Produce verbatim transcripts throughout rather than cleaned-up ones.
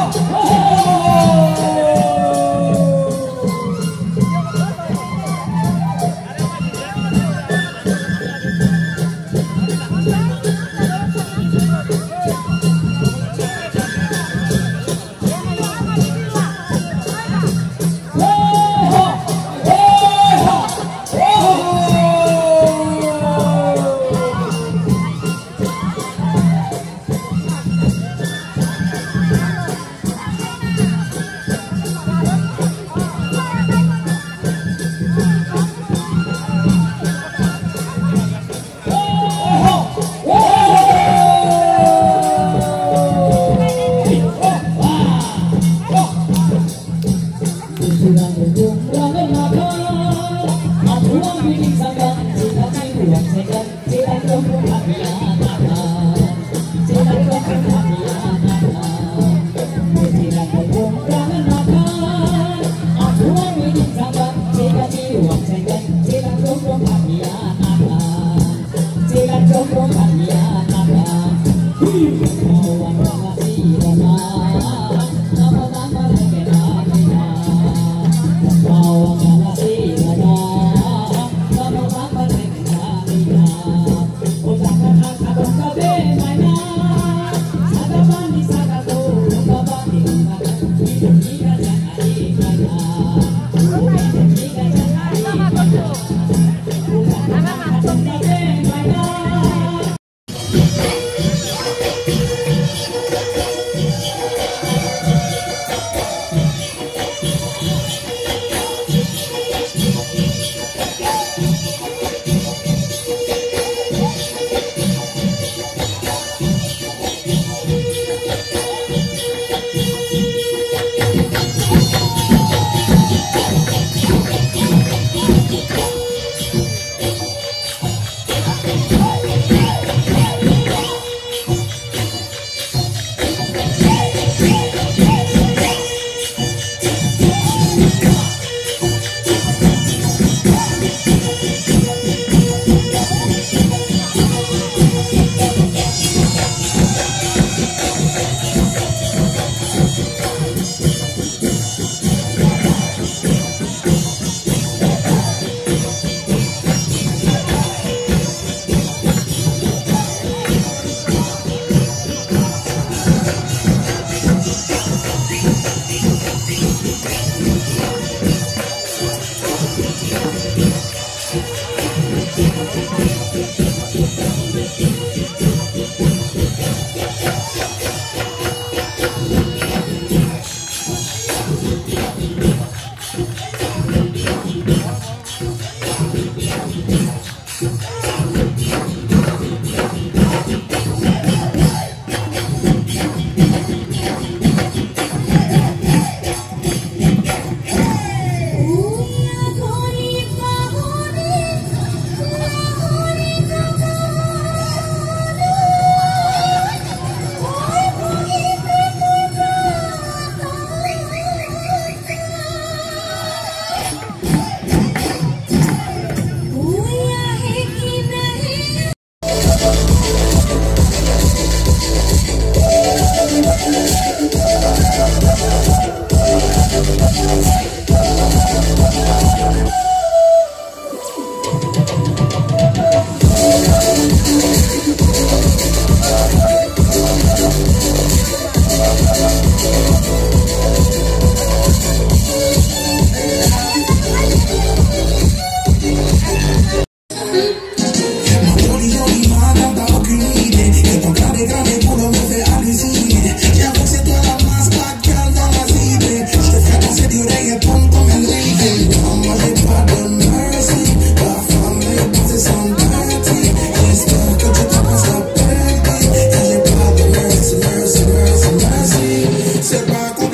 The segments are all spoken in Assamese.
Se va a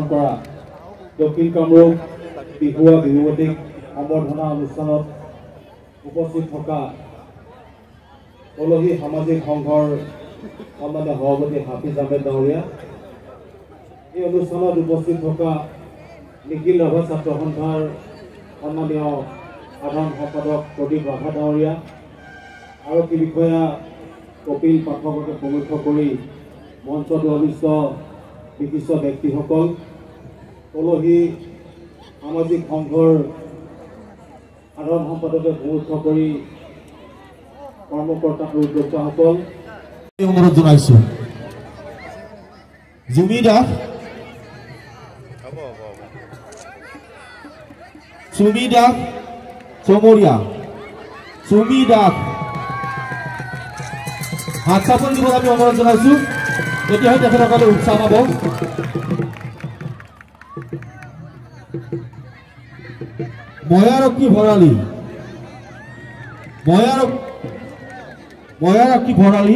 কৰা দক্ষিণ কামৰূপ বিহুৱা বিহুৱতীক সম্বৰ্ধনা অনুষ্ঠানত উপস্থিত থকা কলহী সামাজিক সংঘৰ সন্মানীয় সভাপতি হাফিজ আহমেদ ডাঙৰীয়া, এই অনুষ্ঠানত উপস্থিত থকা নিখিল ৰাভা ছাত্ৰ সন্থাৰ সন্মানীয় সাধাৰণ সম্পাদক প্ৰদীপ ৰাভা ডাঙৰীয়া, আৰক্ষী বিষয়া কপিল পাঠককে প্ৰমুখ কৰি মঞ্চত অভিষ্ট বিশিষ্ট ব্যক্তিসকল, কলহী সামাজিক সংঘৰ সাধাৰণ সম্পাদকে প্ৰমুখ কৰি কৰ্মকৰ্তা আৰু উদ্যোক্তাসকল অনুৰোধ জনাইছো। জুমি দাস, চুমি দাস চমৰীয়া, চুমি দাস হাত চাপন দিব আমি অনুৰোধ জনাইছো। তেতিয়াহে তেখেতসকলে উৎসাহ পাব। ময়াৰক্ষী ভৰালী, ময়াৰক্ষী ভৰালী,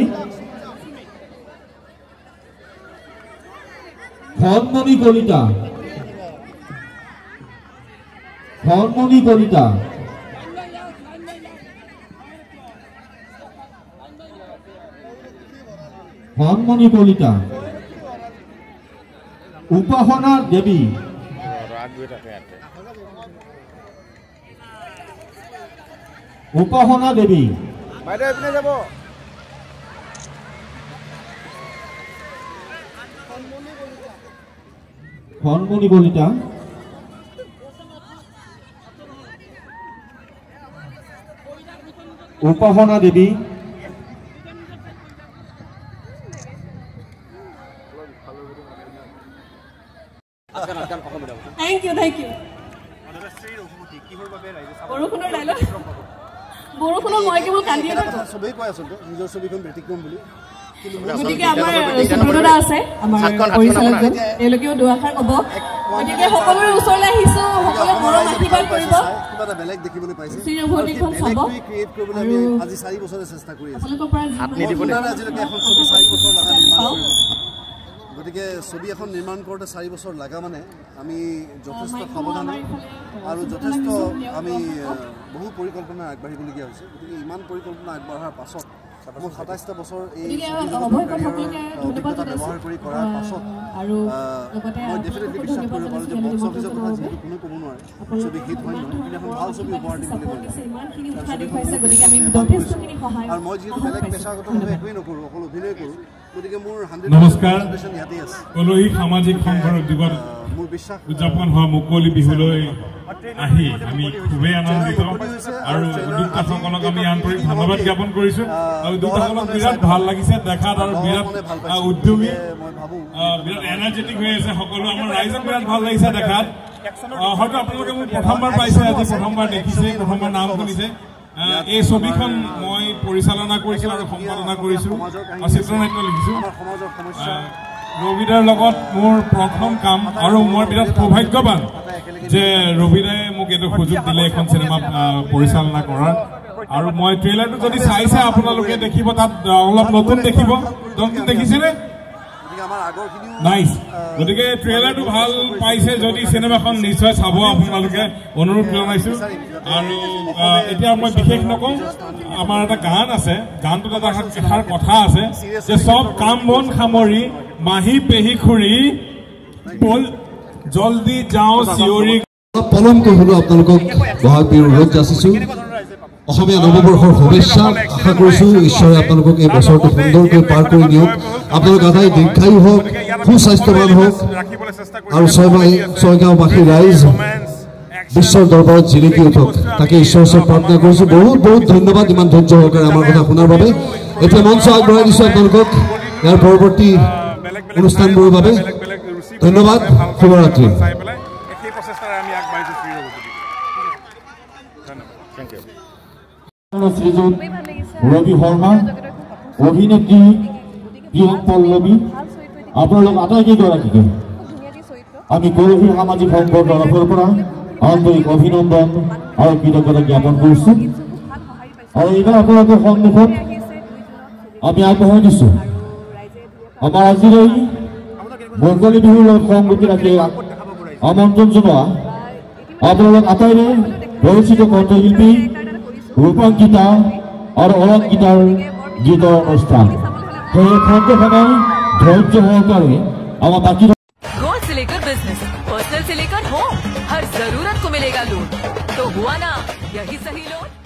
ধনমণি কলিতা, ধনমণি কলিতা, ধনমণি কলিতা, উপাসনা দেৱী, উপাসনা দেৱী, Dhanmoni Kalita, Upasana Devi, Thank you, thank you. বৰষুণৰ ডায়লগ বৰষুণৰ মই কেৱল কান্দি আছো সবেই কৈ আছো নিজৰ ছবিখন ব্যতিক্ৰম বুলি গতিকে আমাৰ সুব্ৰতদা আছে আমাৰ পৰিচালকজন তেওঁলোকেও দুআষাৰ ক'ব গতিকে সকলোৰে ওচৰলৈ আহিছো সকলোৱে মৰম আশীৰ্বাদ কৰিব কিবা এটা বেলেগ দেখিবলৈ পাইছে শ্ৰীৰভূতিখন চাব ক্ৰিয়েট কৰিবলৈ আমি আজি চাৰি বছৰে চেষ্টা কৰি আছো আপোনালোকৰ পৰা আপুনি দিবলৈ আজিলৈকে এখন ছবি চাৰি বছৰ লাগা নিৰ্মাণ গতিকে ছবি এখন নিৰ্মাণ কৰোঁতে চাৰি বছৰ লাগা মানে আমি যথেষ্ট সাৱধান আৰু যথেষ্ট আমি বহু পৰিকল্পনা আগবাঢ়িবলগীয়া হৈছে গতিকে ইমান পৰিকল্পনা আগবঢ়াৰ পাছত মোৰ সাতাইছটা বছৰ এই অভিজ্ঞতা ব্যৱহাৰ কৰি কৰাৰ পাছত আৰু মই ডেফিনেটলি বিশ্বাস কৰিব পাৰোঁ যে বক্স অফিচৰ কথা যিহেতু কোনো ক'ব নোৱাৰে ছবি হিট হয় নহয় কিন্তু এখন ভাল ছবি উপহাৰ দিম বুলি আৰু মই যিহেতু বেলেগ পেছাগতভাৱে একোৱেই নকৰোঁ অকল অভিনয় কৰোঁ গতিকে মোৰ নমস্কাৰ কলহী সামাজিক সংঘৰ উদ্যোগত মোৰ বিশ্বাস উদযাপন হোৱা মুকলি বিহুলৈ আহি আমি খুবেই আনন্দিত আৰু উদ্যোক্তাসকলক আমি আন্তৰিক ধন্যবাদ জ্ঞাপন কৰিছোঁ আৰু উদ্যোক্তাসকলক বিৰাট ভাল লাগিছে দেখাত আৰু বিৰাট উদ্যোগী বিৰাট এনাৰ্জেটিক হৈ আছে সকলো আমাৰ ৰাইজক বিৰাট ভাল লাগিছে দেখাত হয়তো আপোনালোকে মোক প্ৰথমবাৰ পাইছে আজি প্ৰথমবাৰ দেখিছে প্ৰথমবাৰ নাম শুনিছে এই ছবিখন মই পৰিচালনা কৰিছোঁ আৰু সম্পাদনা কৰিছোঁ আৰু চিত্ৰনাট্য লিখিছোঁ ৰবিদাৰ লগত মোৰ প্ৰথম কাম আৰু মই বিৰাট সৌভাগ্যৱান যে ৰবিদাই মোক এইটো সুযোগ দিলে এখন চিনেমা পৰিচালনা কৰাৰ আৰু মই ট্ৰেইলাৰটো যদি চাইছে আপোনালোকে দেখিব তাত অলপ নতুন দেখিব নতুন দেখিছেনে নাইচ গতিকে ট্ৰেইলাৰটো ভাল পাইছে যদি চিনেমাখন নিশ্চয় চাব আপোনালোকে অনুৰোধ জনাইছোঁ আৰু এতিয়া মই বিশেষ নকওঁ আমাৰ এটা গান আছে গানটোত এটা এষাৰ কথা আছে যে চব কাম বন সামৰি মাহী পেহী খুৰী বল জলদি যাওঁ চিঞৰি পলমকৈ হ'লেও আপোনালোকক বহাগ বিহুৰ ৰোগ যাচিছোঁ অসমীয়া নৱবৰ্ষৰ শুভেচ্ছা আশা কৰিছোঁ ঈশ্বৰে আপোনালোকক এই বছৰটো সুন্দৰকৈ পাৰ কৰি দিয়ক আপোনালোক আটাই দীৰ্ঘায়ু হওক সুস্বাস্থ্যৱান হওক আৰু ছয়মাহী ছয়গাঁওবাসী ৰাইজ বিশ্বৰ দৰবাৰত জিলিকি উঠক তাকে ঈশ্বৰৰ ওচৰত প্ৰাৰ্থনা কৰিছোঁ বহুত বহুত ধন্যবাদ ইমান ধৈৰ্য সহকাৰে আমাৰ কথা শুনাৰ বাবে এতিয়া মঞ্চ আগবঢ়াই দিছোঁ আপোনালোকক ইয়াৰ পৰৱৰ্তী অনুষ্ঠানবোৰৰ বাবে ধন্যবাদ শুভৰাত্ৰি শ্ৰীযুত ৰবি শৰ্মা অভিনেত্ৰী প্ৰিয়ম পল্লৱী আপোনালোক আটাইকেইগৰাকীকে আমি কলহী সামাজিক সংঘৰ তৰফৰ পৰা আন্তৰিক অভিনন্দন আৰু কৃতজ্ঞতা জ্ঞাপন কৰিছোঁ আৰু এইবাৰ আপোনালোকৰ সন্মুখত আমি আগবঢ়াই দিছোঁ আমাৰ আজিৰ এই মুকলি বিহুৰ লগত সংগতি ৰাখি আমন্ত্ৰণ জনোৱা আপোনালোক আটাইৰে পৰিচিত কণ্ঠশিল্পী ৰূপাংকিতা আৰু অলংকিতাৰ গীতৰ অনুষ্ঠান সেই খণ্ড সময় ধৈৰ্য সহকাৰে আমাৰ বাকী गोल्ड से लेकर बिजनेस, पर्सनल से लेकर होम, हर जरूरत को मिलेगा लोन। तो हुआ ना यही सही लोन।